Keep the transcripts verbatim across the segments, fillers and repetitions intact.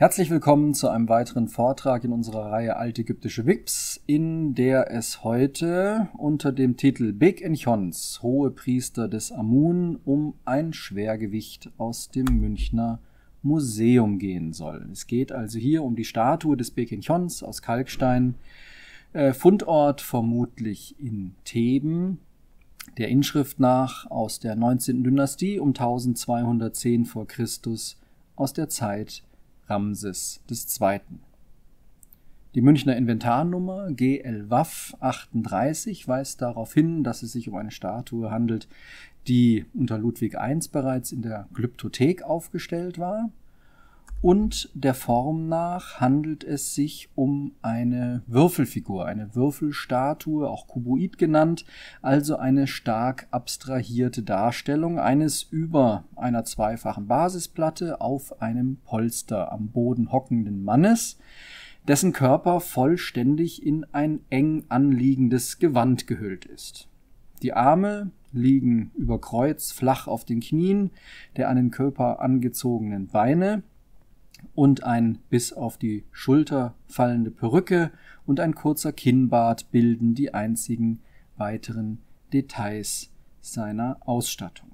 Herzlich willkommen zu einem weiteren Vortrag in unserer Reihe Altägyptische Vips, in der es heute unter dem Titel Beq-Enchons, Hohepriester des Amun, um ein Schwergewicht aus dem Münchner Museum gehen soll. Es geht also hier um die Statue des Beq-Enchons aus Kalkstein, äh, Fundort vermutlich in Theben, der Inschrift nach aus der neunzehnten Dynastie um tausendzweihundertzehn vor Christus, aus der Zeit Ramses des Zweiten. Die Münchner Inventarnummer G L W A F achtunddreißig weist darauf hin, dass es sich um eine Statue handelt, die unter Ludwig der Erste bereits in der Glyptothek aufgestellt war. Und der Form nach handelt es sich um eine Würfelfigur, eine Würfelstatue, auch Kuboid genannt, also eine stark abstrahierte Darstellung eines über einer zweifachen Basisplatte auf einem Polster am Boden hockenden Mannes, dessen Körper vollständig in ein eng anliegendes Gewand gehüllt ist. Die Arme liegen über Kreuz flach auf den Knien der an den Körper angezogenen Beine, und ein bis auf die Schulter fallende Perücke und ein kurzer Kinnbart bilden die einzigen weiteren Details seiner Ausstattung.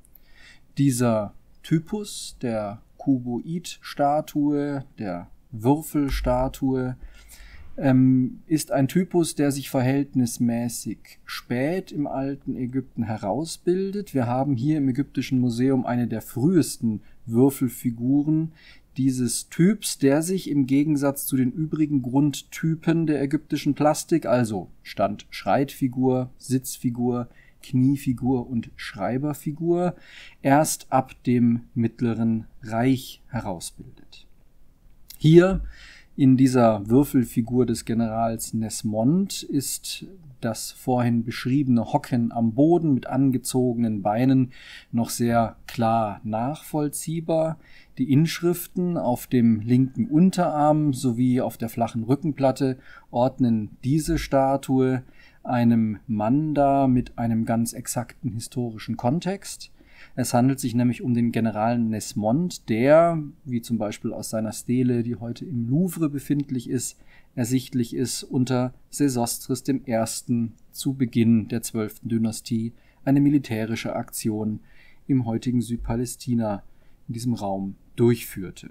Dieser Typus der Kuboid-Statue, der Würfelstatue, ähm, ist ein Typus, der sich verhältnismäßig spät im alten Ägypten herausbildet. Wir haben hier im Ägyptischen Museum eine der frühesten Würfelfiguren dieses Typs, der sich im Gegensatz zu den übrigen Grundtypen der ägyptischen Plastik, also Stand-Schreitfigur, Sitzfigur, Kniefigur und Schreiberfigur, erst ab dem Mittleren Reich herausbildet. Hier in dieser Würfelfigur des Generals Nesmond ist das vorhin beschriebene Hocken am Boden mit angezogenen Beinen noch sehr klar nachvollziehbar. Die Inschriften auf dem linken Unterarm sowie auf der flachen Rückenplatte ordnen diese Statue einem Mann dar mit einem ganz exakten historischen Kontext. Es handelt sich nämlich um den General Nesmond, der, wie zum Beispiel aus seiner Stele, die heute im Louvre befindlich ist, ersichtlich ist, unter Sesostris der Erste zu Beginn der zwölften Dynastie eine militärische Aktion im heutigen Südpalästina in diesem Raum durchführte.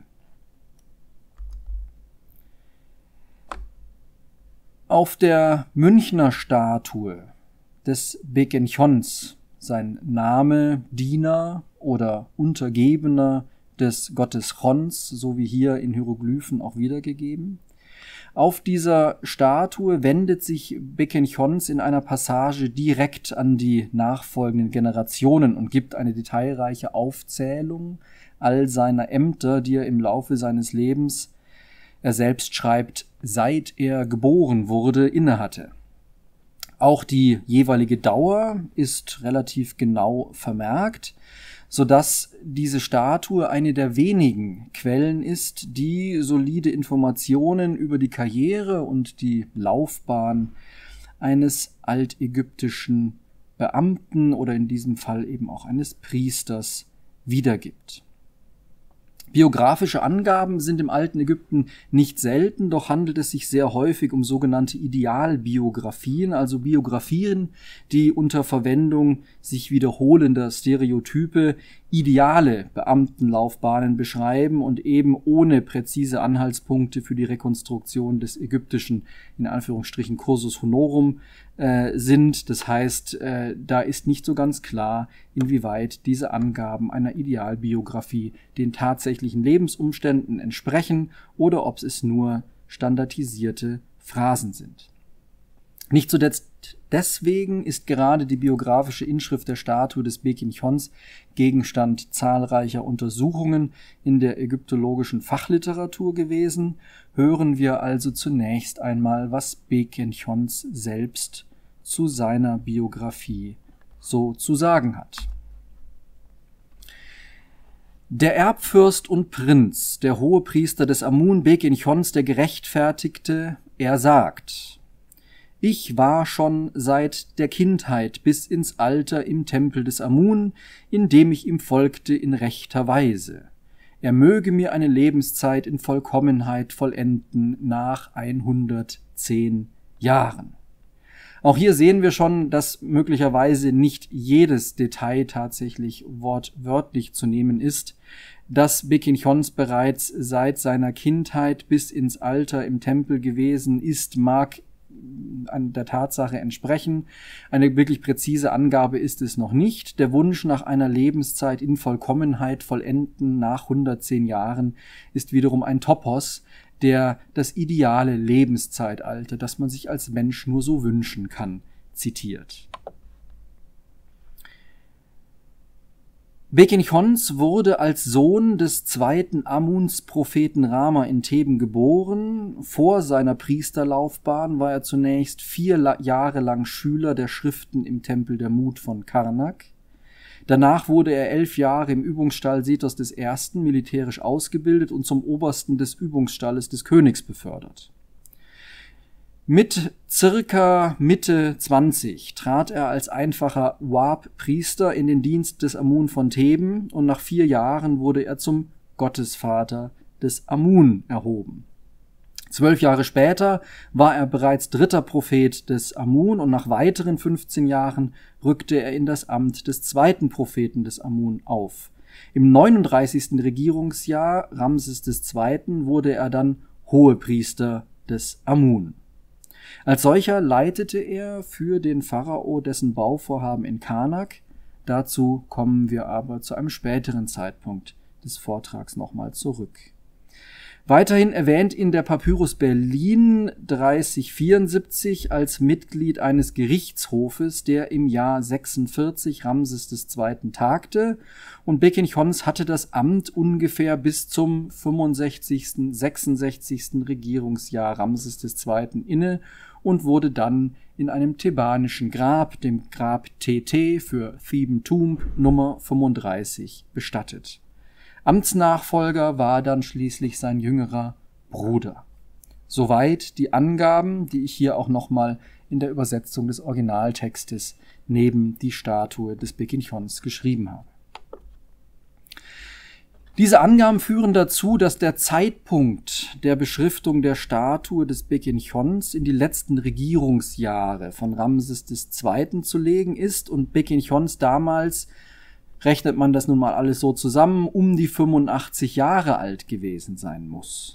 Auf der Münchner Statue des Beq-Enchons, sein Name Diener oder Untergebener des Gottes Chons, so wie hier in Hieroglyphen auch wiedergegeben. Auf dieser Statue wendet sich Beq-Enchons in einer Passage direkt an die nachfolgenden Generationen und gibt eine detailreiche Aufzählung all seiner Ämter, die er im Laufe seines Lebens, er selbst schreibt, seit er geboren wurde, innehatte. Auch die jeweilige Dauer ist relativ genau vermerkt, sodass diese Statue eine der wenigen Quellen ist, die solide Informationen über die Karriere und die Laufbahn eines altägyptischen Beamten oder in diesem Fall eben auch eines Priesters wiedergibt. Biografische Angaben sind im alten Ägypten nicht selten, doch handelt es sich sehr häufig um sogenannte Idealbiografien, also Biografien, die unter Verwendung sich wiederholender Stereotype ideale Beamtenlaufbahnen beschreiben und eben ohne präzise Anhaltspunkte für die Rekonstruktion des ägyptischen, in Anführungsstrichen, Cursus Honorum äh, sind. Das heißt, äh, da ist nicht so ganz klar, inwieweit diese Angaben einer Idealbiografie den tatsächlichen Lebensumständen entsprechen oder ob es nur standardisierte Phrasen sind. Nicht zuletzt deswegen ist gerade die biografische Inschrift der Statue des Beq-Enchons Gegenstand zahlreicher Untersuchungen in der ägyptologischen Fachliteratur gewesen. Hören wir also zunächst einmal, was Beq-Enchons selbst zu seiner Biografie so zu sagen hat. Der Erbfürst und Prinz, der Hohepriester des Amun, Beq-Enchons, der Gerechtfertigte, er sagt: Ich war schon seit der Kindheit bis ins Alter im Tempel des Amun, in dem ich ihm folgte in rechter Weise. er möge mir eine Lebenszeit in Vollkommenheit vollenden nach hundertzehn Jahren. Auch hier sehen wir schon, dass möglicherweise nicht jedes Detail tatsächlich wortwörtlich zu nehmen ist, dass Baek-in-chons bereits seit seiner Kindheit bis ins Alter im Tempel gewesen ist, mag an der Tatsache entsprechen. Eine wirklich präzise Angabe ist es noch nicht. Der Wunsch nach einer Lebenszeit in Vollkommenheit vollenden nach hundertzehn Jahren ist wiederum ein Topos, der das ideale Lebenszeitalter, das man sich als Mensch nur so wünschen kann, zitiert. Baek-in-chons wurde als Sohn des zweiten Amuns-Propheten Rama in Theben geboren. Vor seiner Priesterlaufbahn war er zunächst vier Jahre lang Schüler der Schriften im Tempel der Mut von Karnak. Danach wurde er elf Jahre im Übungsstall Sethos des Ersten militärisch ausgebildet und zum Obersten des Übungsstalles des Königs befördert. Mit circa Mitte zwanzig trat er als einfacher Wab-Priester in den Dienst des Amun von Theben und nach vier Jahren wurde er zum Gottesvater des Amun erhoben. Zwölf Jahre später war er bereits dritter Prophet des Amun und nach weiteren fünfzehn Jahren rückte er in das Amt des zweiten Propheten des Amun auf. Im neununddreißigsten Regierungsjahr Ramses des Zweiten wurde er dann Hohepriester des Amun. Als solcher leitete er für den Pharao dessen Bauvorhaben in Karnak. Dazu kommen wir aber zu einem späteren Zeitpunkt des Vortrags nochmal zurück. Weiterhin erwähnt ihn der Papyrus Berlin dreißig vierundsiebzig als Mitglied eines Gerichtshofes, der im Jahr sechsundvierzig Ramses des Zweiten tagte, und Baek-in-chons hatte das Amt ungefähr bis zum fünfundsechzigsten, sechsundsechzigsten Regierungsjahr Ramses des Zweiten inne und wurde dann in einem thebanischen Grab, dem Grab T T für Theban Tomb Nummer fünfunddreißig, bestattet. Amtsnachfolger war dann schließlich sein jüngerer Bruder. Soweit die Angaben, die ich hier auch nochmal in der Übersetzung des Originaltextes neben die Statue des Baek-in-chons geschrieben habe. Diese Angaben führen dazu, dass der Zeitpunkt der Beschriftung der Statue des Baek-in-chons in die letzten Regierungsjahre von Ramses des Zweiten zu legen ist und Baek-in-chons damals, rechnet man das nun mal alles so zusammen, um die fünfundachtzig Jahre alt gewesen sein muss.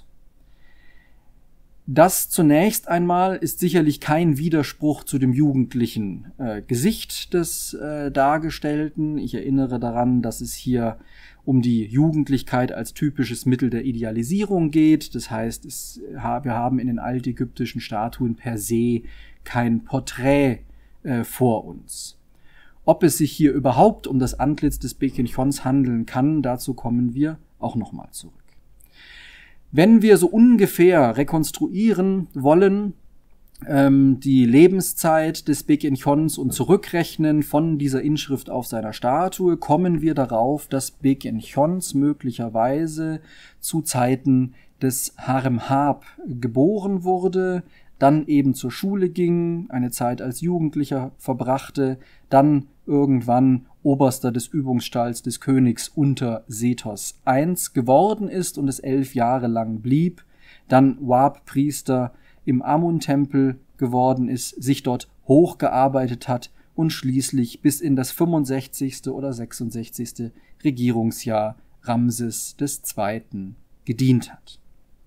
Das zunächst einmal ist sicherlich kein Widerspruch zu dem jugendlichen äh, Gesicht des äh, Dargestellten. Ich erinnere daran, dass es hier um die Jugendlichkeit als typisches Mittel der Idealisierung geht. Das heißt, es, wir haben in den altägyptischen Statuen per se kein Porträt äh, vor uns. Ob es sich hier überhaupt um das Antlitz des Baek-in-chons handeln kann, dazu kommen wir auch nochmal zurück. Wenn wir so ungefähr rekonstruieren wollen, ähm, die Lebenszeit des Baek-in-chons und zurückrechnen von dieser Inschrift auf seiner Statue, kommen wir darauf, dass Baek-in-chons möglicherweise zu Zeiten des Haremhab geboren wurde, dann eben zur Schule ging, eine Zeit als Jugendlicher verbrachte, dann irgendwann Oberster des Übungsstalls des Königs unter Sethos I geworden ist und es elf Jahre lang blieb, dann Wab-Priester im Amun-Tempel geworden ist, sich dort hochgearbeitet hat und schließlich bis in das fünfundsechzigste oder sechsundsechzigste Regierungsjahr Ramses des Zweiten gedient hat.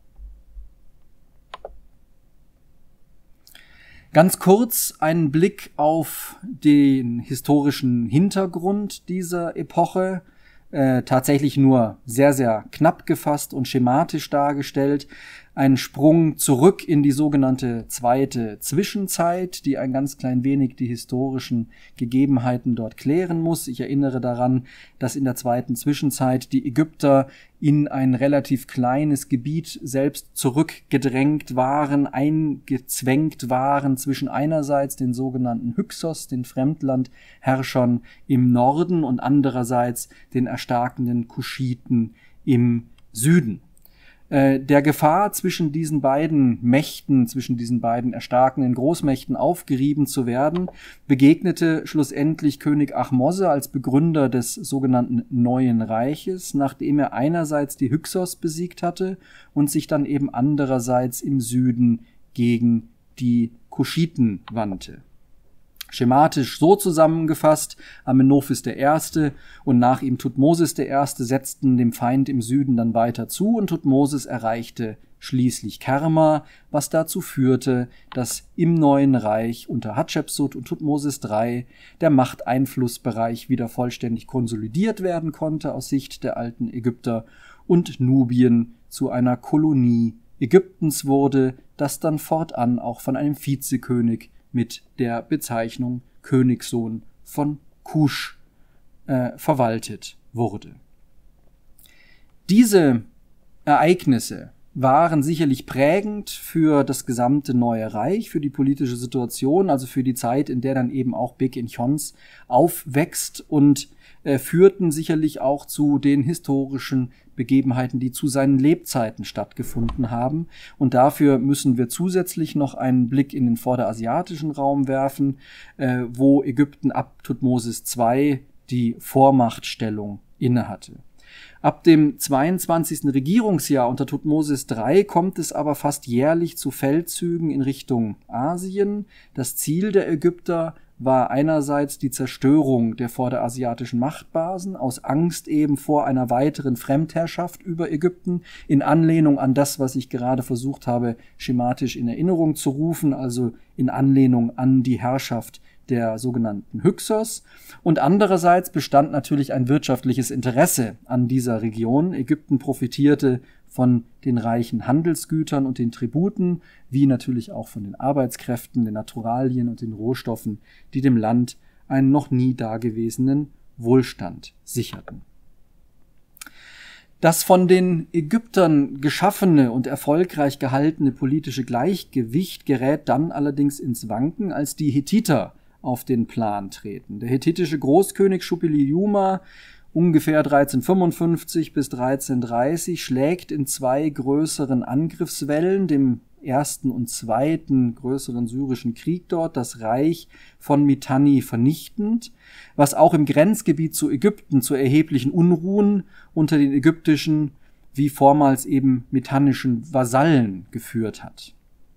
Ganz kurz einen Blick auf den historischen Hintergrund dieser Epoche, äh, tatsächlich nur sehr, sehr knapp gefasst und schematisch dargestellt. Ein Sprung zurück in die sogenannte zweite Zwischenzeit, die ein ganz klein wenig die historischen Gegebenheiten dort klären muss. Ich erinnere daran, dass in der zweiten Zwischenzeit die Ägypter in ein relativ kleines Gebiet selbst zurückgedrängt waren, eingezwängt waren zwischen einerseits den sogenannten Hyksos, den Fremdlandherrschern im Norden, und andererseits den erstarkenden Kuschiten im Süden. der Gefahr, zwischen diesen beiden Mächten, zwischen diesen beiden erstarkenden Großmächten aufgerieben zu werden, begegnete schlussendlich König Ahmose als Begründer des sogenannten Neuen Reiches, nachdem er einerseits die Hyksos besiegt hatte und sich dann eben andererseits im Süden gegen die Kuschiten wandte. Schematisch so zusammengefasst: Amenophis der Erste und nach ihm Thutmosis der Erste setzten dem Feind im Süden dann weiter zu und Thutmosis erreichte schließlich Kerma, was dazu führte, dass im Neuen Reich unter Hatschepsut und Thutmosis der Dritte der Machteinflussbereich wieder vollständig konsolidiert werden konnte aus Sicht der alten Ägypter und Nubien zu einer Kolonie Ägyptens wurde, das dann fortan auch von einem Vizekönig mit der Bezeichnung Königssohn von Kusch äh, verwaltet wurde. Diese Ereignisse waren sicherlich prägend für das gesamte Neue Reich, für die politische Situation, also für die Zeit, in der dann eben auch Bek-in-Chons aufwächst und äh, führten sicherlich auch zu den historischen Begebenheiten, die zu seinen Lebzeiten stattgefunden haben. Und dafür müssen wir zusätzlich noch einen Blick in den vorderasiatischen Raum werfen, äh, wo Ägypten ab Thutmosis der Zweite die Vormachtstellung innehatte. Ab dem zweiundzwanzigsten Regierungsjahr unter Thutmosis der Dritte kommt es aber fast jährlich zu Feldzügen in Richtung Asien. Das Ziel der Ägypter war einerseits die Zerstörung der vorderasiatischen Machtbasen aus Angst eben vor einer weiteren Fremdherrschaft über Ägypten, in Anlehnung an das, was ich gerade versucht habe, schematisch in Erinnerung zu rufen, also in Anlehnung an die Herrschaft der sogenannten Hyksos. Und andererseits bestand natürlich ein wirtschaftliches Interesse an dieser Region. Ägypten profitierte von den reichen Handelsgütern und den Tributen, wie natürlich auch von den Arbeitskräften, den Naturalien und den Rohstoffen, die dem Land einen noch nie dagewesenen Wohlstand sicherten. Das von den Ägyptern geschaffene und erfolgreich gehaltene politische Gleichgewicht gerät dann allerdings ins Wanken, als die Hethiter auf den Plan treten. Der hethitische Großkönig Shupili-Juma ungefähr dreizehnhundertfünfundfünfzig bis dreizehnhundertdreißig schlägt in zwei größeren Angriffswellen, dem ersten und zweiten größeren syrischen Krieg dort, das Reich von Mitanni vernichtend, was auch im Grenzgebiet zu Ägypten zu erheblichen Unruhen unter den ägyptischen wie vormals eben mitannischen Vasallen geführt hat.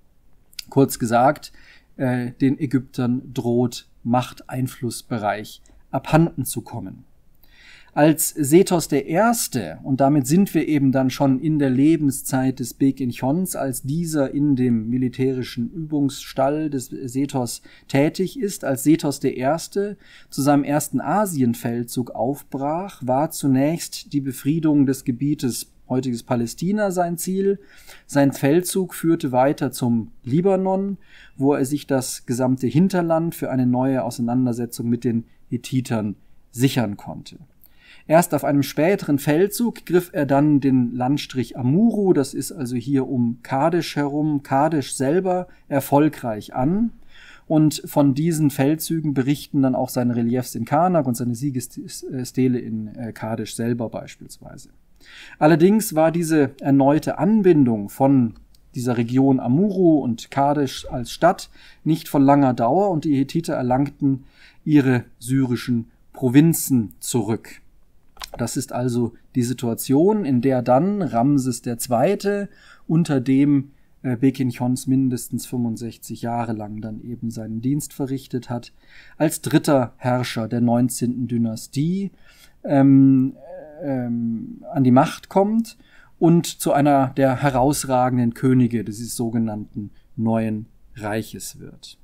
Kurz gesagt, äh, den Ägyptern droht Machteinflussbereich abhanden zu kommen. Als Sethos der Erste, und damit sind wir eben dann schon in der Lebenszeit des Bek-in-Chons, als dieser in dem militärischen Übungsstall des Sethos tätig ist, als Sethos der Erste zu seinem ersten Asienfeldzug aufbrach, war zunächst die Befriedung des Gebietes heutiges Palästina sein Ziel. Sein Feldzug führte weiter zum Libanon, wo er sich das gesamte Hinterland für eine neue Auseinandersetzung mit den Hethitern sichern konnte. Erst auf einem späteren Feldzug griff er dann den Landstrich Amuru, das ist also hier um Kadesh herum, Kadesh selber, erfolgreich an. Und von diesen Feldzügen berichten dann auch seine Reliefs in Karnak und seine Siegesstele in Kadesh selber beispielsweise. Allerdings war diese erneute Anbindung von dieser Region Amuru und Kadesh als Stadt nicht von langer Dauer und die Hethiter erlangten ihre syrischen Provinzen zurück. Das ist also die Situation, in der dann Ramses der Zweite, unter dem äh, Bek-in-Chons mindestens fünfundsechzig Jahre lang dann eben seinen Dienst verrichtet hat, als dritter Herrscher der neunzehnten Dynastie ähm, ähm, an die Macht kommt und zu einer der herausragenden Könige dieses sogenannten Neuen Reiches wird.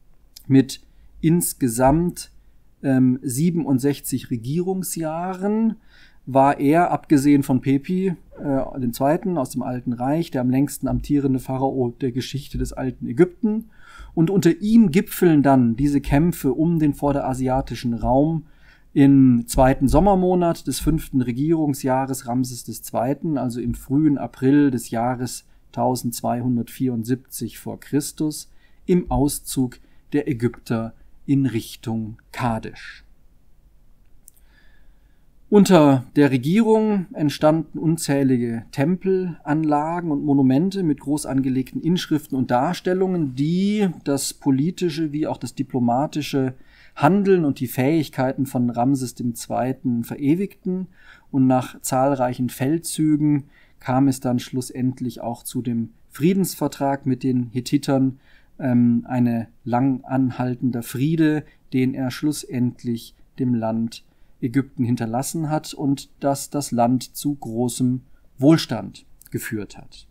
Mit insgesamt ähm, siebenundsechzig Regierungsjahren war er, abgesehen von Pepi, äh, dem Zweiten aus dem Alten Reich, der am längsten amtierende Pharao der Geschichte des alten Ägypten. Und unter ihm gipfeln dann diese Kämpfe um den vorderasiatischen Raum im zweiten Sommermonat des fünften Regierungsjahres Ramses des Zweiten, also im frühen April des Jahres eintausendzweihundertvierundsiebzig vor Christus, im Auszug der Ägypter in Richtung Kadesh. Unter der Regierung entstanden unzählige Tempelanlagen und Monumente mit groß angelegten Inschriften und Darstellungen, die das politische wie auch das diplomatische Handeln und die Fähigkeiten von Ramses der Zweite. Verewigten. Und nach zahlreichen Feldzügen kam es dann schlussendlich auch zu dem Friedensvertrag mit den Hethitern, ähm, eine lang anhaltender Friede, den er schlussendlich dem Land Ägypten hinterlassen hat und das das Land zu großem Wohlstand geführt hat.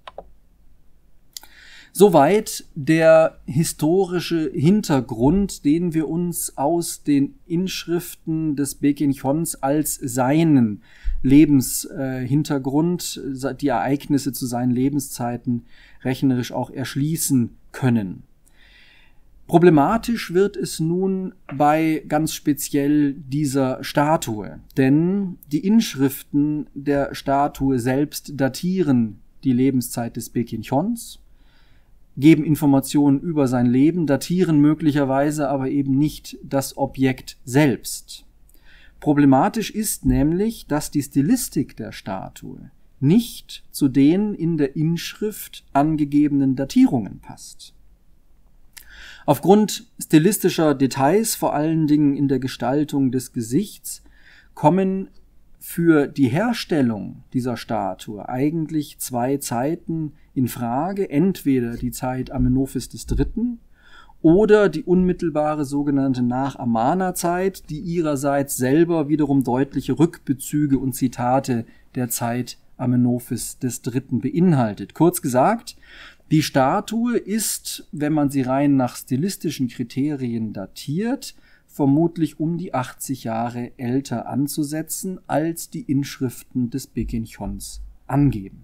Soweit der historische Hintergrund, den wir uns aus den Inschriften des Bekin-Chons als seinen Lebenshintergrund, äh, die Ereignisse zu seinen Lebenszeiten rechnerisch auch erschließen können. Problematisch wird es nun bei ganz speziell dieser Statue, denn die Inschriften der Statue selbst datieren die Lebenszeit des Bekin-Chons, geben Informationen über sein Leben, datieren möglicherweise aber eben nicht das Objekt selbst. Problematisch ist nämlich, dass die Stilistik der Statue nicht zu den in der Inschrift angegebenen Datierungen passt. Aufgrund stilistischer Details, vor allen Dingen in der Gestaltung des Gesichts, kommen für die Herstellung dieser Statue eigentlich zwei Zeiten in Frage, entweder die Zeit Amenophis des Dritten oder die unmittelbare sogenannte Nach-Amarna-Zeit, die ihrerseits selber wiederum deutliche Rückbezüge und Zitate der Zeit Amenophis des Dritten beinhaltet. Kurz gesagt, die Statue ist, wenn man sie rein nach stilistischen Kriterien datiert, vermutlich um die achtzig Jahre älter anzusetzen, als die Inschriften des Bekin-Chons angeben.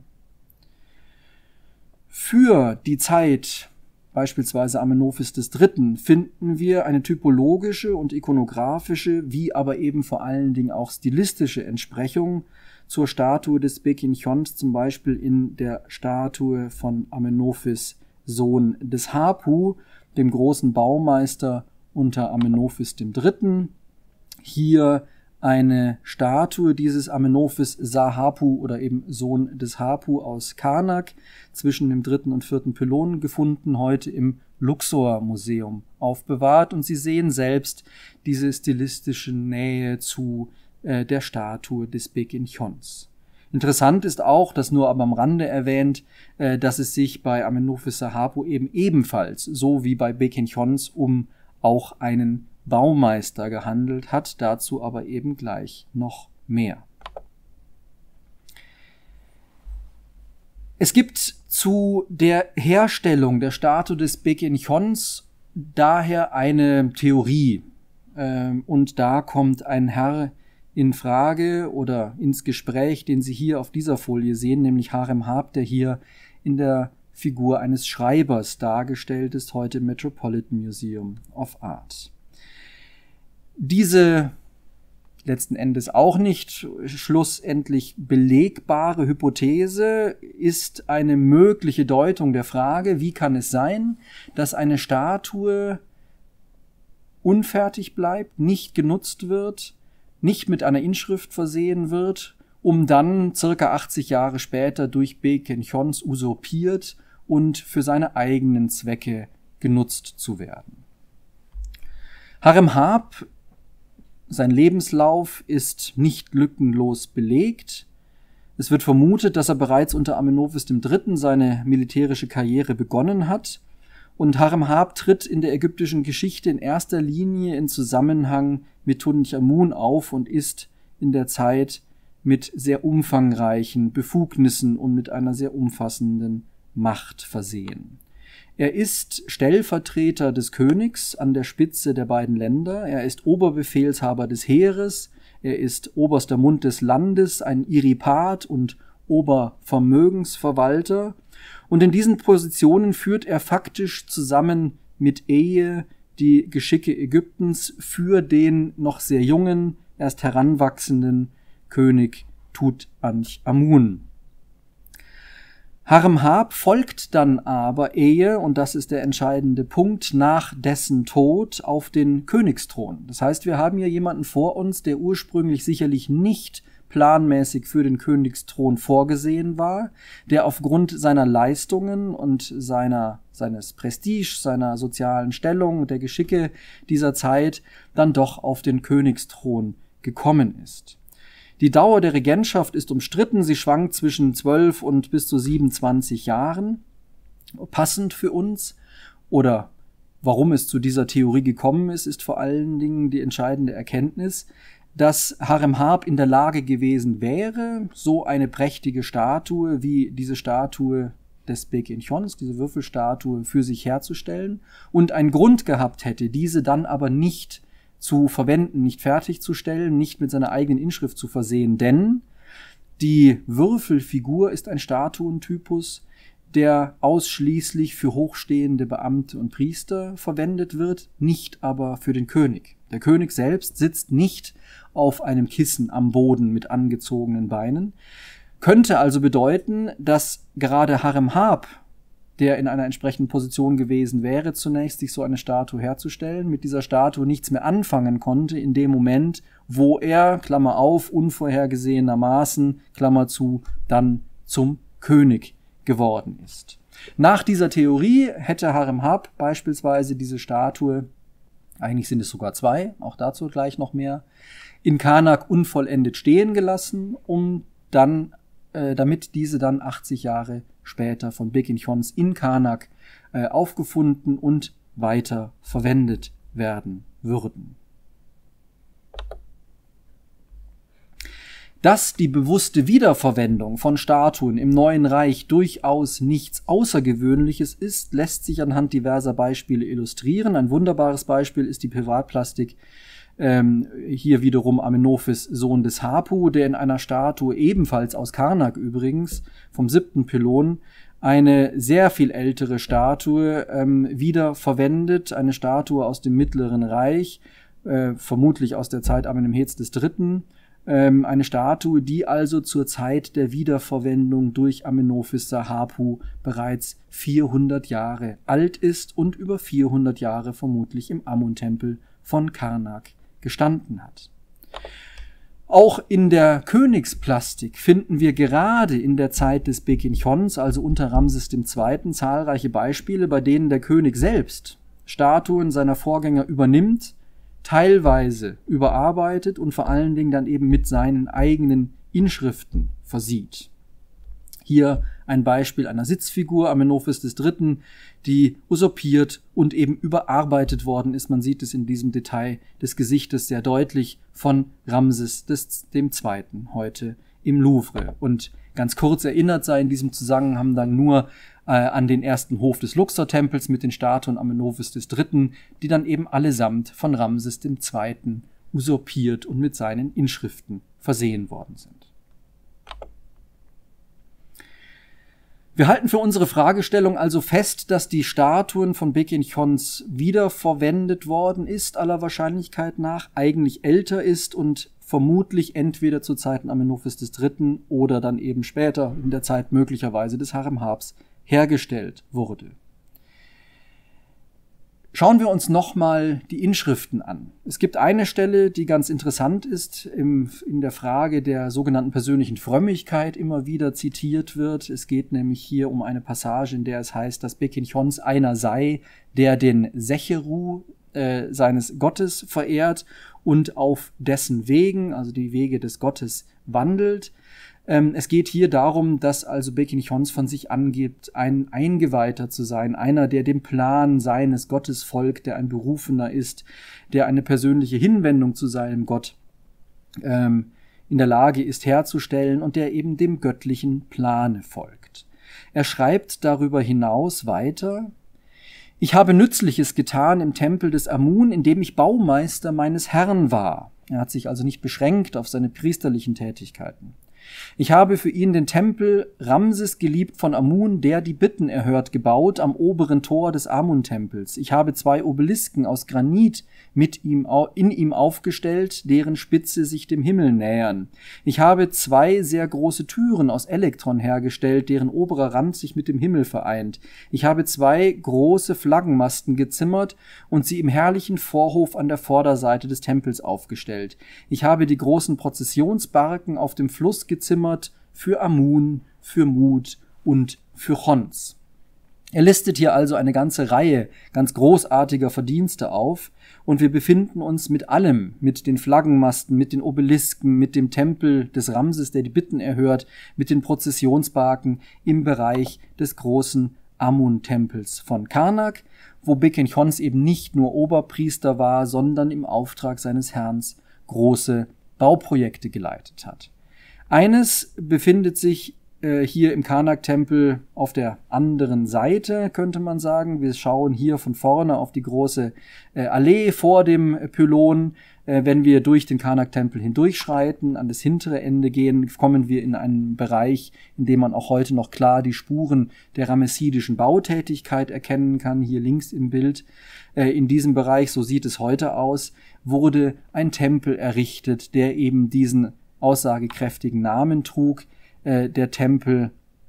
Für die Zeit beispielsweise Amenophis des Dritten finden wir eine typologische und ikonografische, wie aber eben vor allen Dingen auch stilistische Entsprechung zur Statue des Bekin-Chons, zum Beispiel in der Statue von Amenophis, Sohn des Hapu, dem großen Baumeister unter Amenophis dem Dritten. Hier eine Statue dieses Amenophis Sahapu oder eben Sohn des Hapu aus Karnak zwischen dem dritten und vierten Pylon gefunden, heute im Luxor-Museum aufbewahrt. Und Sie sehen selbst diese stilistische Nähe zu äh, der Statue des Bekin-Chons. Interessant ist auch, das nur aber am Rande erwähnt, äh, dass es sich bei Amenophis Sahapu eben ebenfalls, so wie bei Bekin-Chons, um auch einen Baumeister gehandelt hat, dazu aber eben gleich noch mehr. Es gibt zu der Herstellung der Statue des Bekin-Chons daher eine Theorie, ähm, und da kommt ein Herr in Frage oder ins Gespräch, den Sie hier auf dieser Folie sehen, nämlich Haremhab, der hier in der Figur eines Schreibers dargestellt ist, heute im Metropolitan Museum of Art. Diese letzten Endes auch nicht schlussendlich belegbare Hypothese ist eine mögliche Deutung der Frage, wie kann es sein, dass eine Statue unfertig bleibt, nicht genutzt wird, nicht mit einer Inschrift versehen wird, um dann circa achtzig Jahre später durch Bekin-Chons usurpiert und für seine eigenen Zwecke genutzt zu werden. Haremhab, sein Lebenslauf ist nicht lückenlos belegt. Es wird vermutet, dass er bereits unter Amenophis dem Dritten seine militärische Karriere begonnen hat. Und Haremhab tritt in der ägyptischen Geschichte in erster Linie in Zusammenhang mit Tutanchamun auf und ist in der Zeit mit sehr umfangreichen Befugnissen und mit einer sehr umfassenden Macht versehen. Er ist Stellvertreter des Königs an der Spitze der beiden Länder. Er ist Oberbefehlshaber des Heeres. Er ist oberster Mund des Landes, ein Iripat und Obervermögensverwalter. Und in diesen Positionen führt er faktisch zusammen mit Eye die Geschicke Ägyptens für den noch sehr jungen, erst heranwachsenden König Tutanchamun. Haremhab folgt dann aber Eye, und das ist der entscheidende Punkt, nach dessen Tod auf den Königsthron. Das heißt, wir haben hier jemanden vor uns, der ursprünglich sicherlich nicht planmäßig für den Königsthron vorgesehen war, der aufgrund seiner Leistungen und seiner, seines Prestige, seiner sozialen Stellung, der Geschicke dieser Zeit dann doch auf den Königsthron gekommen ist. Die Dauer der Regentschaft ist umstritten, sie schwankt zwischen zwölf und bis zu siebenundzwanzig Jahren. Passend für uns oder warum es zu dieser Theorie gekommen ist, ist vor allen Dingen die entscheidende Erkenntnis, dass Haremhab in der Lage gewesen wäre, so eine prächtige Statue wie diese Statue des Bek-Enchons, diese Würfelstatue, für sich herzustellen und einen Grund gehabt hätte, diese dann aber nicht zu verwenden, nicht fertigzustellen, nicht mit seiner eigenen Inschrift zu versehen, denn die Würfelfigur ist ein Statuentypus, der ausschließlich für hochstehende Beamte und Priester verwendet wird, nicht aber für den König. Der König selbst sitzt nicht auf einem Kissen am Boden mit angezogenen Beinen, könnte also bedeuten, dass gerade Haremhab, der in einer entsprechenden Position gewesen wäre, zunächst sich so eine Statue herzustellen, mit dieser Statue nichts mehr anfangen konnte in dem Moment, wo er, Klammer auf, unvorhergesehenermaßen, Klammer zu, dann zum König geworden ist. Nach dieser Theorie hätte Haremhab beispielsweise diese Statue, eigentlich sind es sogar zwei, auch dazu gleich noch mehr, in Karnak unvollendet stehen gelassen, um dann, äh, damit diese dann achtzig Jahre später von Bek-Enchons in Karnak äh, aufgefunden und weiter verwendet werden würden. Dass die bewusste Wiederverwendung von Statuen im Neuen Reich durchaus nichts Außergewöhnliches ist, lässt sich anhand diverser Beispiele illustrieren. Ein wunderbares Beispiel ist die Privatplastik, ähm, hier wiederum Amenophis, Sohn des Hapu, der in einer Statue, ebenfalls aus Karnak übrigens, vom siebten Pylon, eine sehr viel ältere Statue ähm, wieder verwendet, eine Statue aus dem Mittleren Reich, äh, vermutlich aus der Zeit Amenemhets des Dritten, eine Statue, die also zur Zeit der Wiederverwendung durch Amenophis Hapu bereits vierhundert Jahre alt ist und über vierhundert Jahre vermutlich im Amun-Tempel von Karnak gestanden hat. Auch in der Königsplastik finden wir gerade in der Zeit des Bek-Enchons, also unter Ramses der Zweite., zahlreiche Beispiele, bei denen der König selbst Statuen seiner Vorgänger übernimmt, teilweise überarbeitet und vor allen Dingen dann eben mit seinen eigenen Inschriften versieht. Hier ein Beispiel einer Sitzfigur Amenophis des Dritten., die usurpiert und eben überarbeitet worden ist. Man sieht es in diesem Detail des Gesichtes sehr deutlich von Ramses dem Zweiten. heute im Louvre. Und ganz kurz erinnert sei in diesem Zusammenhang dann nur äh, an den ersten Hof des Luxor-Tempels mit den Statuen Amenophis des Dritten., die dann eben allesamt von Ramses dem Zweiten. usurpiert und mit seinen Inschriften versehen worden sind. Wir halten für unsere Fragestellung also fest, dass die Statuen von Bek-Enchons wiederverwendet worden ist, aller Wahrscheinlichkeit nach, eigentlich älter ist und vermutlich entweder zu Zeiten Amenophis des Dritten. oder dann eben später in der Zeit möglicherweise des Haremhabs hergestellt wurde. Schauen wir uns nochmal die Inschriften an. Es gibt eine Stelle, die ganz interessant ist, im, in der Frage der sogenannten persönlichen Frömmigkeit immer wieder zitiert wird. Es geht nämlich hier um eine Passage, in der es heißt, dass Bek-Enchons einer sei, der den Secheru äh, seines Gottes verehrt und auf dessen Wegen, also die Wege des Gottes, wandelt. Es geht hier darum, dass also Bek-Enchons von sich angibt, ein Eingeweihter zu sein, einer, der dem Plan seines Gottes folgt, der ein Berufener ist, der eine persönliche Hinwendung zu seinem Gott ähm, in der Lage ist herzustellen und der eben dem göttlichen Plane folgt. Er schreibt darüber hinaus weiter: Ich habe Nützliches getan im Tempel des Amun, indem ich Baumeister meines Herrn war. Er hat sich also nicht beschränkt auf seine priesterlichen Tätigkeiten. Ich habe für ihn den Tempel Ramses geliebt von Amun, der die Bitten erhört, gebaut am oberen Tor des Amun-Tempels. Ich habe zwei Obelisken aus Granit mit ihm in ihm aufgestellt, deren Spitze sich dem Himmel nähern. Ich habe zwei sehr große Türen aus Elektron hergestellt, deren oberer Rand sich mit dem Himmel vereint. Ich habe zwei große Flaggenmasten gezimmert und sie im herrlichen Vorhof an der Vorderseite des Tempels aufgestellt. Ich habe die großen Prozessionsbarken auf dem Fluss gezimmert für Amun, für Mut und für Chons. Er listet hier also eine ganze Reihe ganz großartiger Verdienste auf und wir befinden uns mit allem, mit den Flaggenmasten, mit den Obelisken, mit dem Tempel des Ramses, der die Bitten erhört, mit den Prozessionsbarken im Bereich des großen Amun-Tempels von Karnak, wo Beqen-Chons eben nicht nur Oberpriester war, sondern im Auftrag seines Herrn große Bauprojekte geleitet hat. Eines befindet sich hier im Karnak-Tempel auf der anderen Seite, könnte man sagen. Wir schauen hier von vorne auf die große äh, Allee vor dem Pylon. Äh, wenn wir durch den Karnak-Tempel hindurchschreiten, an das hintere Ende gehen, kommen wir in einen Bereich, in dem man auch heute noch klar die Spuren der ramessidischen Bautätigkeit erkennen kann. Hier links im Bild. Äh, in diesem Bereich, so sieht es heute aus, wurde ein Tempel errichtet, der eben diesen aussagekräftigen Namen trug, der Tempel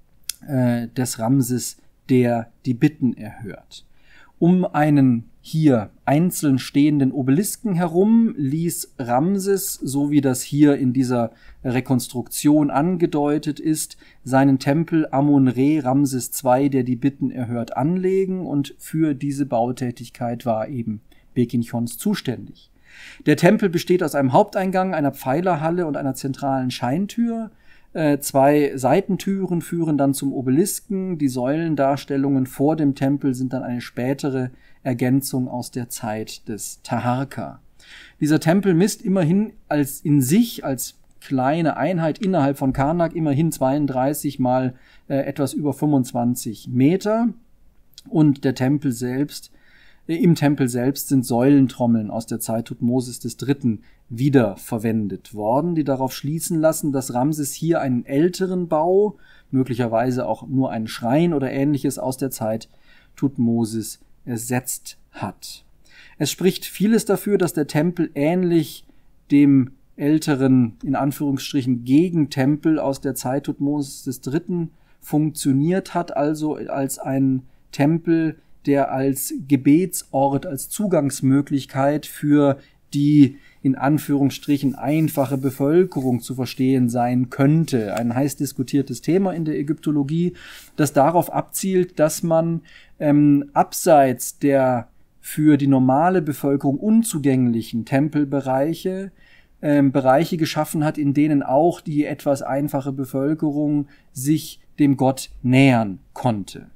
äh, des Ramses, der die Bitten erhört. Um einen hier einzeln stehenden Obelisken herum ließ Ramses, so wie das hier in dieser Rekonstruktion angedeutet ist, seinen Tempel Amun-Re Ramses der Zweite., der die Bitten erhört, anlegen, und für diese Bautätigkeit war eben Beqen-Chons zuständig. Der Tempel besteht aus einem Haupteingang, einer Pfeilerhalle und einer zentralen Scheintür. Äh, zwei Seitentüren führen dann zum Obelisken. Die Säulendarstellungen vor dem Tempel sind dann eine spätere Ergänzung aus der Zeit des Taharka. Dieser Tempel misst immerhin als in sich, als kleine Einheit innerhalb von Karnak, immerhin zweiunddreißig mal äh, etwas über fünfundzwanzig Meter. Und der Tempel selbst, äh, im Tempel selbst sind Säulentrommeln aus der Zeit Thutmosis des Dritten wiederverwendet worden, die darauf schließen lassen, dass Ramses hier einen älteren Bau, möglicherweise auch nur einen Schrein oder Ähnliches aus der Zeit Thutmosis ersetzt hat. Es spricht vieles dafür, dass der Tempel ähnlich dem älteren, in Anführungsstrichen, Gegentempel aus der Zeit Thutmosis des Dritten funktioniert hat, also als ein Tempel, der als Gebetsort, als Zugangsmöglichkeit für die in Anführungsstrichen einfache Bevölkerung zu verstehen sein könnte. Ein heiß diskutiertes Thema in der Ägyptologie, das darauf abzielt, dass man ähm, abseits der für die normale Bevölkerung unzugänglichen Tempelbereiche ähm, Bereiche geschaffen hat, in denen auch die etwas einfache Bevölkerung sich dem Gott nähern konnte.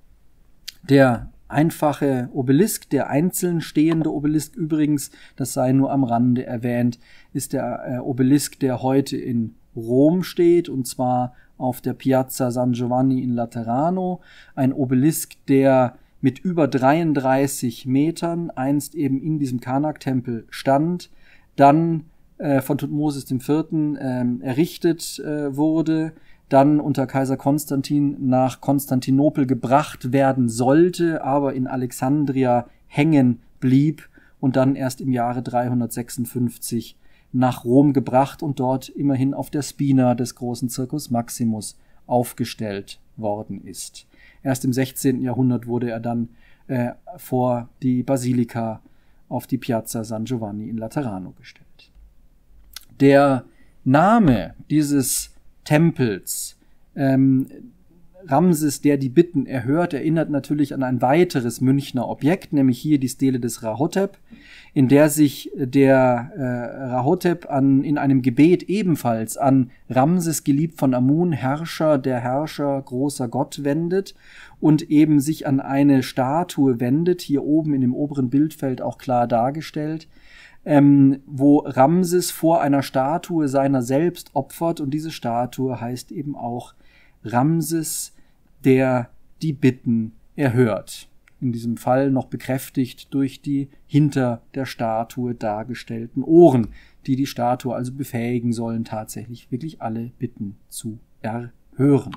Der einfache Obelisk, der einzeln stehende Obelisk übrigens, das sei nur am Rande erwähnt, ist der äh, Obelisk, der heute in Rom steht, und zwar auf der Piazza San Giovanni in Laterano. Ein Obelisk, der mit über dreiunddreißig Metern einst eben in diesem Karnak-Tempel stand, dann äh, von Thutmosis dem Vierten äh, errichtet äh, wurde, dann unter Kaiser Konstantin nach Konstantinopel gebracht werden sollte, aber in Alexandria hängen blieb und dann erst im Jahre dreihundertsechsundfünfzig nach Rom gebracht und dort immerhin auf der Spina des großen Circus Maximus aufgestellt worden ist. Erst im sechzehnten Jahrhundert wurde er dann äh, vor die Basilika auf die Piazza San Giovanni in Laterano gestellt. Der Name dieses Tempels, ähm, Ramses, der die Bitten erhört, erinnert natürlich an ein weiteres Münchner Objekt, nämlich hier die Stele des Rahotep, in der sich der äh, Rahotep an, in einem Gebet ebenfalls an Ramses, geliebt von Amun, Herrscher der Herrscher, großer Gott, wendet und eben sich an eine Statue wendet, hier oben in dem oberen Bildfeld auch klar dargestellt, Ähm, wo Ramses vor einer Statue seiner selbst opfert, und diese Statue heißt eben auch Ramses, der die Bitten erhört. in diesem Fall noch bekräftigt durch die hinter der Statue dargestellten Ohren, die die Statue also befähigen sollen, tatsächlich wirklich alle Bitten zu erhören.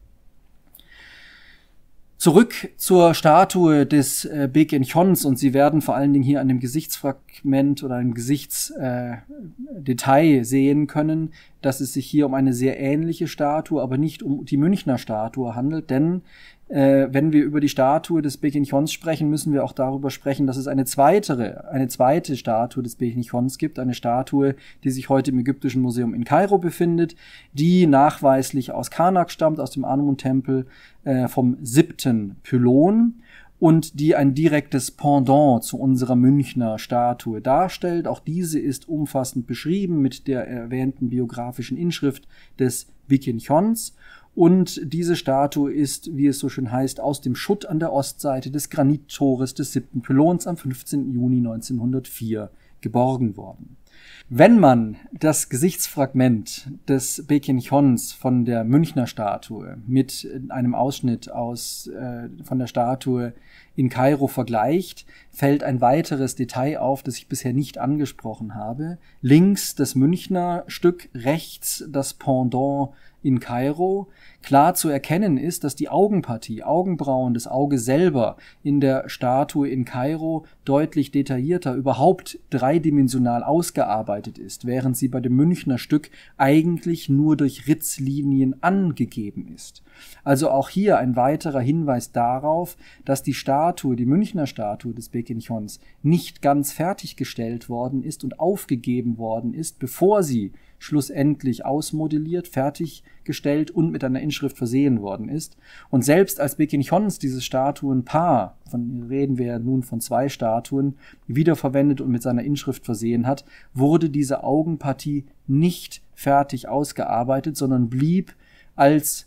Zurück zur Statue des äh, Baek-In-Chons, und Sie werden vor allen Dingen hier an dem Gesichtsfragment oder einem Gesichtsdetail äh, sehen können, dass es sich hier um eine sehr ähnliche Statue, aber nicht um die Münchner Statue handelt, denn äh, wenn wir über die Statue des Baek-In-Chons sprechen, müssen wir auch darüber sprechen, dass es eine zweite, eine zweite Statue des Baek-In-Chons gibt, eine Statue, die sich heute im Ägyptischen Museum in Kairo befindet, die nachweislich aus Karnak stammt, aus dem Amun-Tempel, äh, vom siebten Pylon, und die ein direktes Pendant zu unserer Münchner Statue darstellt. Auch diese ist umfassend beschrieben mit der erwähnten biografischen Inschrift des Baek-In-Chons. Und diese Statue ist, wie es so schön heißt, aus dem Schutt an der Ostseite des Granittores des siebten Pylons am fünfzehnten Juni neunzehnhundertvier geborgen worden. Wenn man das Gesichtsfragment des Baek-In-Chons von der Münchner Statue mit einem Ausschnitt aus äh, von der Statue in Kairo vergleicht, fällt ein weiteres Detail auf, das ich bisher nicht angesprochen habe. Links das Münchner Stück, rechts das Pendant in Kairo. Klar zu erkennen ist, dass die Augenpartie, Augenbrauen, das Auge selber in der Statue in Kairo deutlich detaillierter, überhaupt dreidimensional ausgearbeitet ist, während sie bei dem Münchner Stück eigentlich nur durch Ritzlinien angegeben ist. Also auch hier ein weiterer Hinweis darauf, dass die Statue, die Münchner Statue des Baek-In-Chons nicht ganz fertiggestellt worden ist und aufgegeben worden ist, bevor sie schlussendlich ausmodelliert, fertiggestellt und mit einer Inschrift versehen worden ist. Und selbst als Baek-In-Chons dieses Statuenpaar, von reden wir ja nun von zwei Statuen, wiederverwendet und mit seiner Inschrift versehen hat, wurde diese Augenpartie nicht fertig ausgearbeitet, sondern blieb als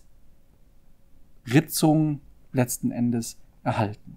Ritzung letzten Endes erhalten.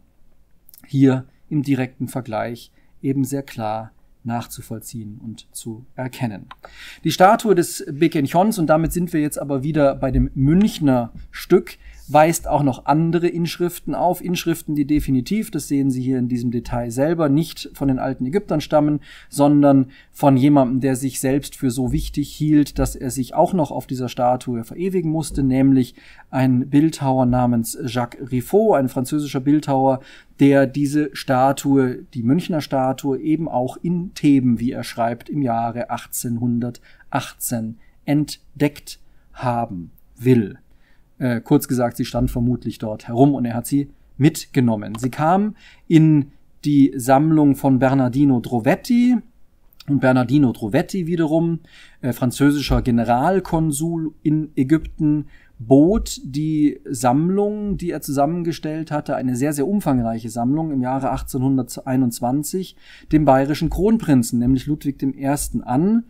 Hier im direkten Vergleich eben sehr klar nachzuvollziehen und zu erkennen. Die Statue des Baek-In-Chons, und damit sind wir jetzt aber wieder bei dem Münchner Stück, weist auch noch andere Inschriften auf. Inschriften, die definitiv, das sehen Sie hier in diesem Detail selber, nicht von den alten Ägyptern stammen, sondern von jemandem, der sich selbst für so wichtig hielt, dass er sich auch noch auf dieser Statue verewigen musste, nämlich ein Bildhauer namens Jacques Riffaut, ein französischer Bildhauer, der diese Statue, die Münchner Statue, eben auch in Theben, wie er schreibt, im Jahre achtzehnhundertachtzehn entdeckt haben will. Äh, kurz gesagt, sie stand vermutlich dort herum und er hat sie mitgenommen. Sie kam in die Sammlung von Bernardino Drovetti, und Bernardino Drovetti wiederum, äh, französischer Generalkonsul in Ägypten, bot die Sammlung, die er zusammengestellt hatte, eine sehr, sehr umfangreiche Sammlung im Jahre achtzehnhunderteinundzwanzig, dem bayerischen Kronprinzen, nämlich Ludwig der Erste, an.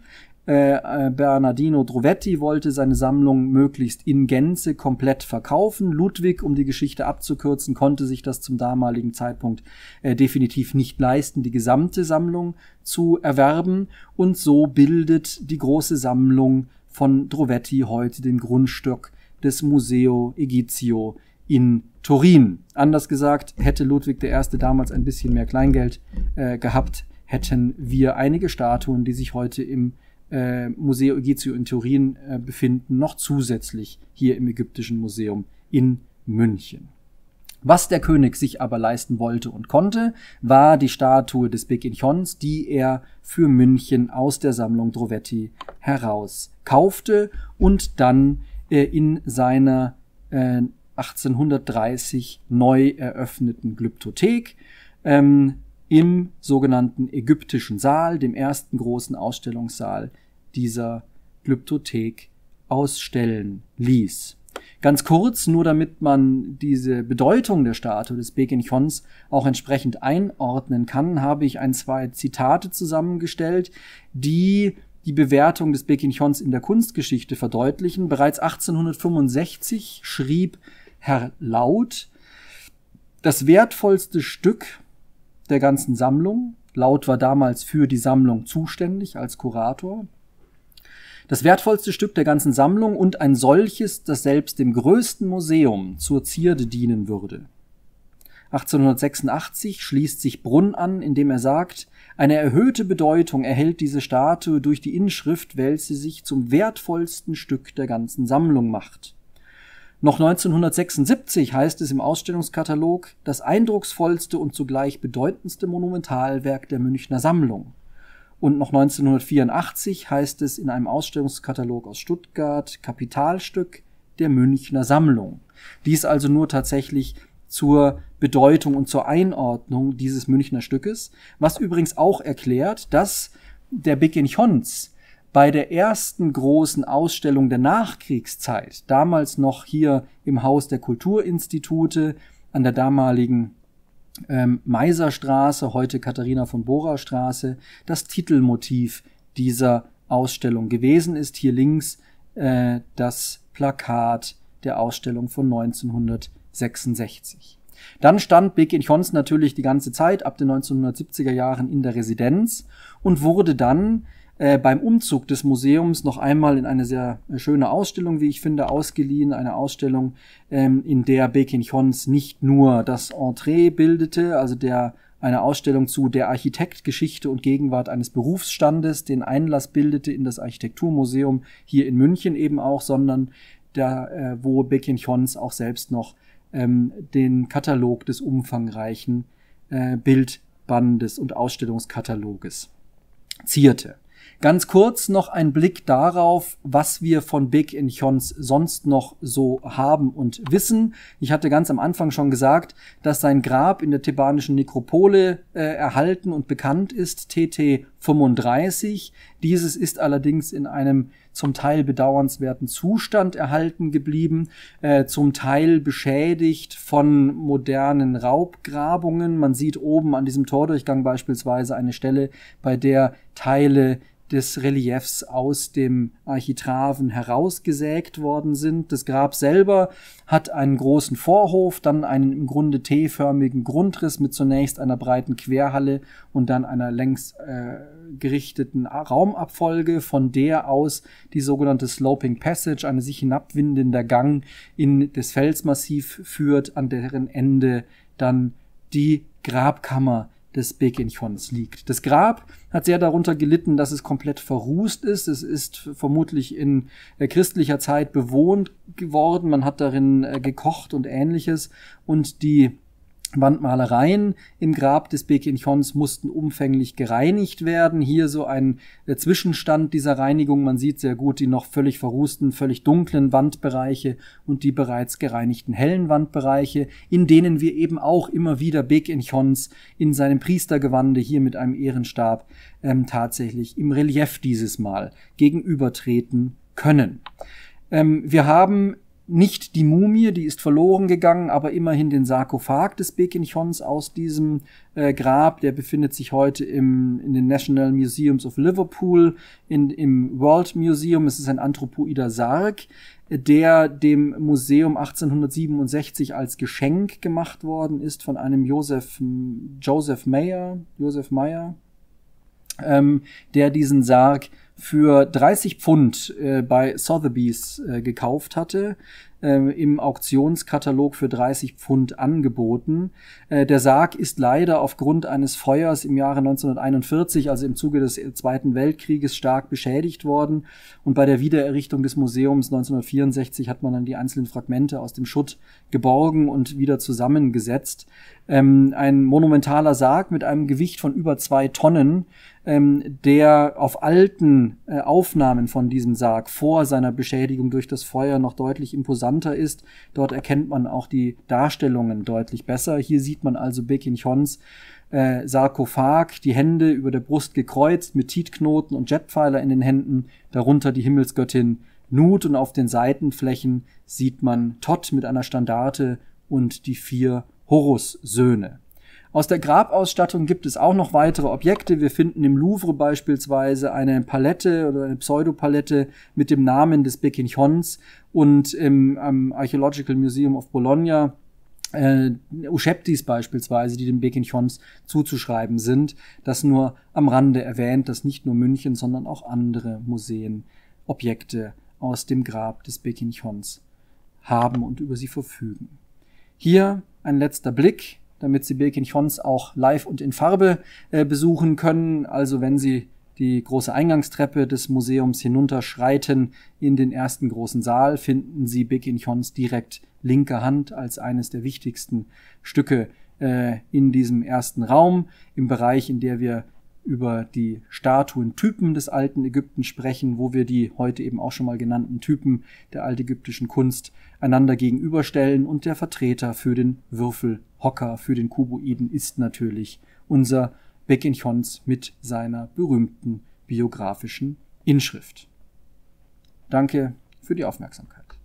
Äh, Bernardino Drovetti wollte seine Sammlung möglichst in Gänze komplett verkaufen. Ludwig, um die Geschichte abzukürzen, konnte sich das zum damaligen Zeitpunkt äh, definitiv nicht leisten, die gesamte Sammlung zu erwerben. Und so bildet die große Sammlung von Drovetti heute den Grundstock des Museo Egizio in Turin. Anders gesagt, hätte Ludwig der Erste damals ein bisschen mehr Kleingeld äh, gehabt, hätten wir einige Statuen, die sich heute im äh, Museo Egizio in Turin äh, befinden, noch zusätzlich hier im Ägyptischen Museum in München. Was der König sich aber leisten wollte und konnte, war die Statue des Baek-In-Chons, die er für München aus der Sammlung Drovetti heraus kaufte und dann äh, in seiner äh, achtzehnhundertdreißig neu eröffneten Glyptothek ähm, im sogenannten Ägyptischen Saal, dem ersten großen Ausstellungssaal dieser Glyptothek, ausstellen ließ. Ganz kurz, nur damit man diese Bedeutung der Statue des Baek-In-Chons auch entsprechend einordnen kann, habe ich ein, zwei Zitate zusammengestellt, die die Bewertung des Baek-In-Chons in der Kunstgeschichte verdeutlichen. Bereits achtzehnhundertfünfundsechzig schrieb Herr Laut: Das wertvollste Stück der ganzen Sammlung, Laut war damals für die Sammlung zuständig als Kurator, das wertvollste Stück der ganzen Sammlung und ein solches, das selbst dem größten Museum zur Zierde dienen würde. achtzehnhundertsechsundachtzig schließt sich Brunn an, indem er sagt, eine erhöhte Bedeutung erhält diese Statue durch die Inschrift, welche sich zum wertvollsten Stück der ganzen Sammlung macht. Noch neunzehnhundertsechsundsiebzig heißt es im Ausstellungskatalog, das eindrucksvollste und zugleich bedeutendste Monumentalwerk der Münchner Sammlung. Und noch neunzehnhundertvierundachtzig heißt es in einem Ausstellungskatalog aus Stuttgart, Kapitalstück der Münchner Sammlung. Dies also nur tatsächlich zur Bedeutung und zur Einordnung dieses Münchner Stückes, was übrigens auch erklärt, dass der Big in Chons bei der ersten großen Ausstellung der Nachkriegszeit, damals noch hier im Haus der Kulturinstitute an der damaligen ähm, Meiserstraße, heute Katharina von Bora Straße, das Titelmotiv dieser Ausstellung gewesen ist. Hier links äh, das Plakat der Ausstellung von neunzehnhundertsechsundsechzig. Dann stand Big in Chons natürlich die ganze Zeit ab den neunzehnhundertsiebziger Jahren in der Residenz und wurde dann äh, beim Umzug des Museums noch einmal in eine sehr schöne Ausstellung, wie ich finde, ausgeliehen. Eine Ausstellung, ähm, in der Big in Chons nicht nur das Entree bildete, also der eine Ausstellung zu der Architekt, Geschichte und Gegenwart eines Berufsstandes, den Einlass bildete in das Architekturmuseum hier in München eben auch, sondern da, äh, wo Big in Chons auch selbst noch ähm, den Katalog des umfangreichen äh, Bildbandes und Ausstellungskataloges zierte. Ganz kurz noch ein Blick darauf, was wir von Big in Chons sonst noch so haben und wissen. Ich hatte ganz am Anfang schon gesagt, dass sein Grab in der thebanischen Nekropole äh, erhalten und bekannt ist, T T fünfunddreißig. Dieses ist allerdings in einem zum Teil bedauernswerten Zustand erhalten geblieben, äh, zum Teil beschädigt von modernen Raubgrabungen. Man sieht oben an diesem Tordurchgang beispielsweise eine Stelle, bei der Teile des Reliefs aus dem Architraven herausgesägt worden sind. Das Grab selber hat einen großen Vorhof, dann einen im Grunde T-förmigen Grundriss mit zunächst einer breiten Querhalle und dann einer längs äh, gerichteten Raumabfolge, von der aus die sogenannte Sloping Passage, eine sich hinabwindender Gang in das Felsmassiv führt, an deren Ende dann die Grabkammer des Big in Chons liegt. Das Grab hat sehr darunter gelitten, dass es komplett verrußt ist. Es ist vermutlich in äh, christlicher Zeit bewohnt geworden. Man hat darin äh, gekocht und Ähnliches. Und die Wandmalereien im Grab des Big in Chons mussten umfänglich gereinigt werden. Hier so ein äh, Zwischenstand dieser Reinigung. Man sieht sehr gut die noch völlig verrußten, völlig dunklen Wandbereiche und die bereits gereinigten hellen Wandbereiche, in denen wir eben auch immer wieder Big in Chons in seinem Priestergewande hier mit einem Ehrenstab ähm, tatsächlich im Relief dieses Mal gegenübertreten können. Ähm, wir haben nicht die Mumie, die ist verloren gegangen, aber immerhin den Sarkophag des Big in Chons aus diesem äh, Grab. Der befindet sich heute im, in den National Museums of Liverpool, in, im World Museum. Es ist ein anthropoider Sarg, der dem Museum achtzehnhundertsiebenundsechzig als Geschenk gemacht worden ist von einem Joseph, Joseph Meyer, Joseph Meyer, ähm, der diesen Sarg für dreißig Pfund äh, bei Sotheby's äh, gekauft hatte, äh, im Auktionskatalog für dreißig Pfund angeboten. Äh, der Sarg ist leider aufgrund eines Feuers im Jahre neunzehnhunderteinundvierzig, also im Zuge des Zweiten Weltkrieges, stark beschädigt worden. Und bei der Wiedererrichtung des Museums neunzehnhundertvierundsechzig hat man dann die einzelnen Fragmente aus dem Schutt geborgen und wieder zusammengesetzt. Ähm, ein monumentaler Sarg mit einem Gewicht von über zwei Tonnen, ähm, der auf alten äh, Aufnahmen von diesem Sarg vor seiner Beschädigung durch das Feuer noch deutlich imposanter ist. Dort erkennt man auch die Darstellungen deutlich besser. Hier sieht man also Big in Chons äh, Sarkophag, die Hände über der Brust gekreuzt mit Tietknoten und Jetpfeiler in den Händen, darunter die Himmelsgöttin Nut, und auf den Seitenflächen sieht man Thoth mit einer Standarte und die vier Horus-Söhne. Aus der Grabausstattung gibt es auch noch weitere Objekte. Wir finden im Louvre beispielsweise eine Palette oder eine Pseudopalette mit dem Namen des Big in Chons und im am Archaeological Museum of Bologna äh, Uscheptis beispielsweise, die dem Big in Chons zuzuschreiben sind. Das nur am Rande erwähnt, dass nicht nur München, sondern auch andere Museen Objekte aus dem Grab des Big in Chons haben und über sie verfügen. Hier ein letzter Blick. damit Sie Birkenchons auch live und in Farbe äh, besuchen können. Also wenn Sie die große Eingangstreppe des Museums hinunterschreiten in den ersten großen Saal, finden Sie Birkenchons direkt linker Hand als eines der wichtigsten Stücke äh, in diesem ersten Raum, im Bereich, in der wir über die Statuentypen des alten Ägypten sprechen, wo wir die heute eben auch schon mal genannten Typen der altägyptischen Kunst einander gegenüberstellen. Und der Vertreter für den Würfelhocker, für den Kuboiden ist natürlich unser Birkenchons mit seiner berühmten biografischen Inschrift. Danke für die Aufmerksamkeit.